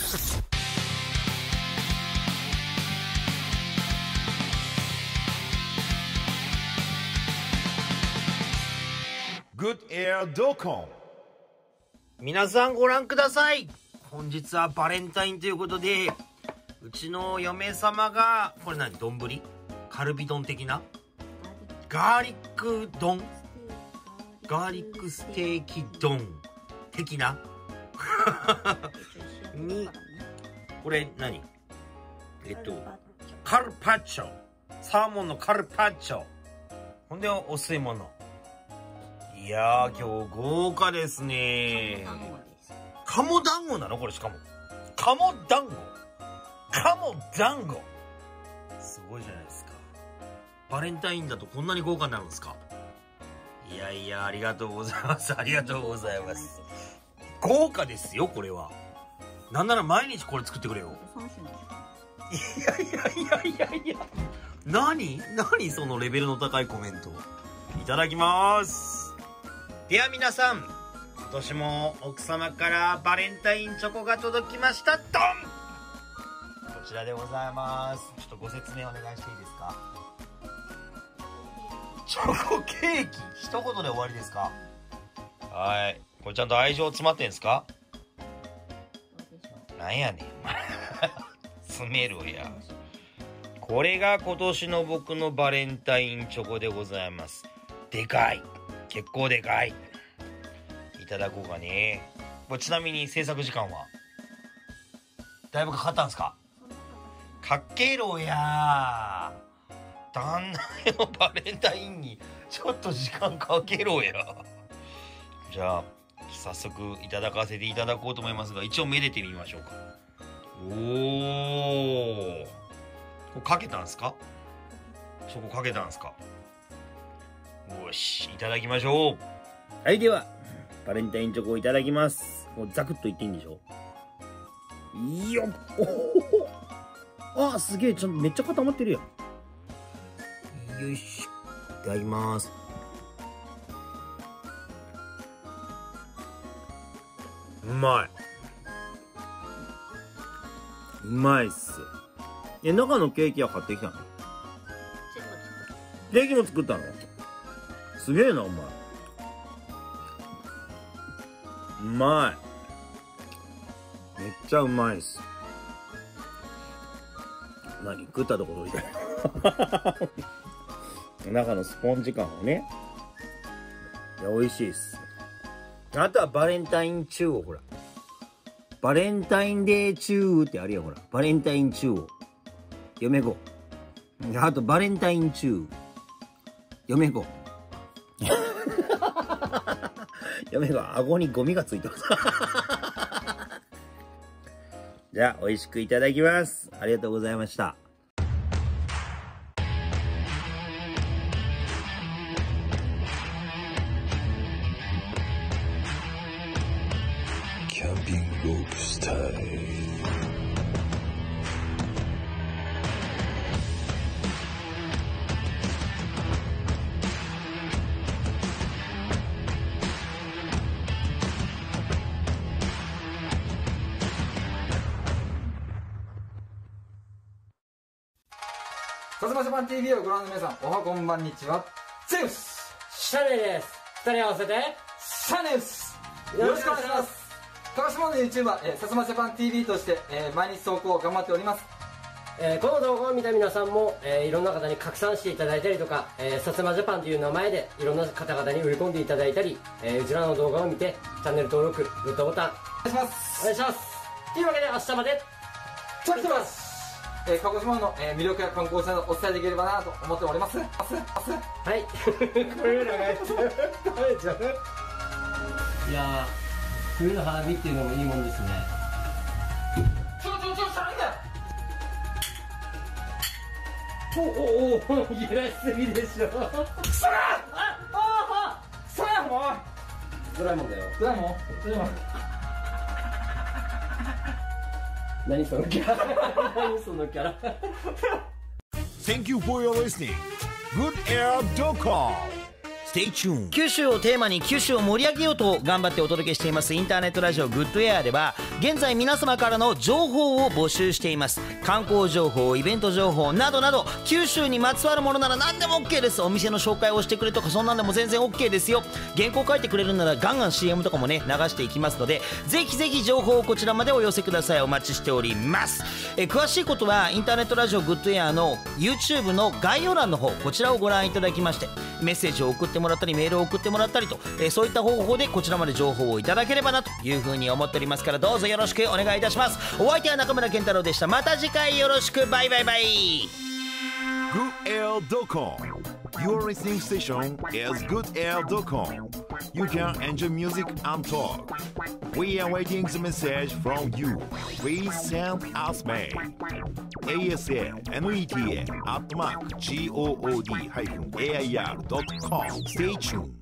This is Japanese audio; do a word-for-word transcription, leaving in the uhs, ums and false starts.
グッドエアドコン。 皆さんご覧ください。本日はバレンタインということで、うちの嫁様が、これ何、丼？カルビ丼的なガーリック丼ガーリックステーキ丼的なに、これ何えっと、カルパッチョ。サーモンのカルパッチョ。ほんで、お吸い物。いやー、今日豪華ですね。鴨団子なのこれしかも。鴨団子鴨団子すごいじゃないですか。バレンタインだとこんなに豪華になるんですか？いやいや、ありがとうございます。ありがとうございます。豪華ですよ、これは。なんなら毎日これ作ってくれよ。いやいやいやいやいや。何何そのレベルの高いコメント。いただきます。では皆さん、今年も奥様からバレンタインチョコが届きました。ドン！こちらでございます。ちょっとご説明お願いしていいですか？チョコケーキ一言で終わりですか？はい。これちゃんと愛情詰まってんすか？なんやねん。詰めろや。これが今年の僕のバレンタインチョコでございます。でかい。結構でかい。いただこうかね。これちなみに制作時間はだいぶかかったんですか？かけろやー。旦那のバレンタインにちょっと時間かけろや。じゃあ早速いただかせていただこうと思いますが、一応めでてみましょうか。おー、これかけたんですか？そこかけたんですか？よし、いただきましょう。はい、ではバレンタインチョコをいただきます。もうザクッといっていいんでしょ？いいよ。おお、あ、すげえ、ちょっとめっちゃ固まってるやん。よし、いただきます。うまい。うまいっす。え、中のケーキは買ってきたの？ケーキも作ったの？すげえな、お前。うまい。めっちゃうまいっす。何食ったところで中のスポンジ感をね。いや、美味しいっす。あとはバレンタインチューをほら。バレンタインデーチューってあるよ、ほら。バレンタインチューを。嫁子。あとバレンタインチュー。嫁子。嫁子、顎にゴミがついてます。じゃあ、美味しくいただきます。ありがとうございました。 キャンピングロープスタイル。 さすまジャパン ティーブイ をご覧の皆さん、おはこんばんにちは。ゼウスシャネです。二人合わせてシャネウス、よろしくお願いします。鹿児島の YouTuber、えー、さすまジャパン ティーブイ として、えー、毎日投稿頑張っております。 えー、この動画を見た皆さんも、えー、いろんな方に拡散していただいたりとか、えー、さすまジャパンという名前でいろんな方々に売り込んでいただいたり、えー、うちらの動画を見てチャンネル登録、グッドボタンお願いします。 お願いします。というわけで明日までチャットます。えー、鹿児島の、えー、魅力や観光地などお伝えできればなと思っております。はいこれ長い食べちゃう。いやー、冬の花見っていうのもいいもんですね。 ちょちょちょ、シャンだ。 おおお、揺らしすぎでしょ。 クソがあああクソやもうドラえもんだよ。 ドラえもんドラえもん何そのキャラ何そのキャラ Thank you for your listening. Good Air dot com. Stay tuned. 九州をテーマに九州を盛り上げようと頑張ってお届けしていますインターネットラジオグッドエアでは現在皆様からの情報を募集しています。観光情報、イベント情報などなど九州にまつわるものなら何でも OK です。お店の紹介をしてくれとかそんなんでも全然 OK ですよ。原稿書いてくれるならガンガン シーエム とかもね流していきますのでぜひぜひ情報をこちらまでお寄せください。お待ちしております。え詳しいことはインターネットラジオグッドエアの YouTube の概要欄の方こちらをご覧いただきましてメッセージを送ってもらったりメールを送ってもらったりと、えー、そういった方法でこちらまで情報をいただければなというふうに思っておりますからどうぞよろしくお願いいたします。お相手は中村健太郎でした。また次回よろしくバイバイバイ。 good air dot com. Your listening station is good air dot com. You can enjoy music and talk. We are waiting the message from you. Please send us mail. asaneta at mark god-air dot com. Stay tuned.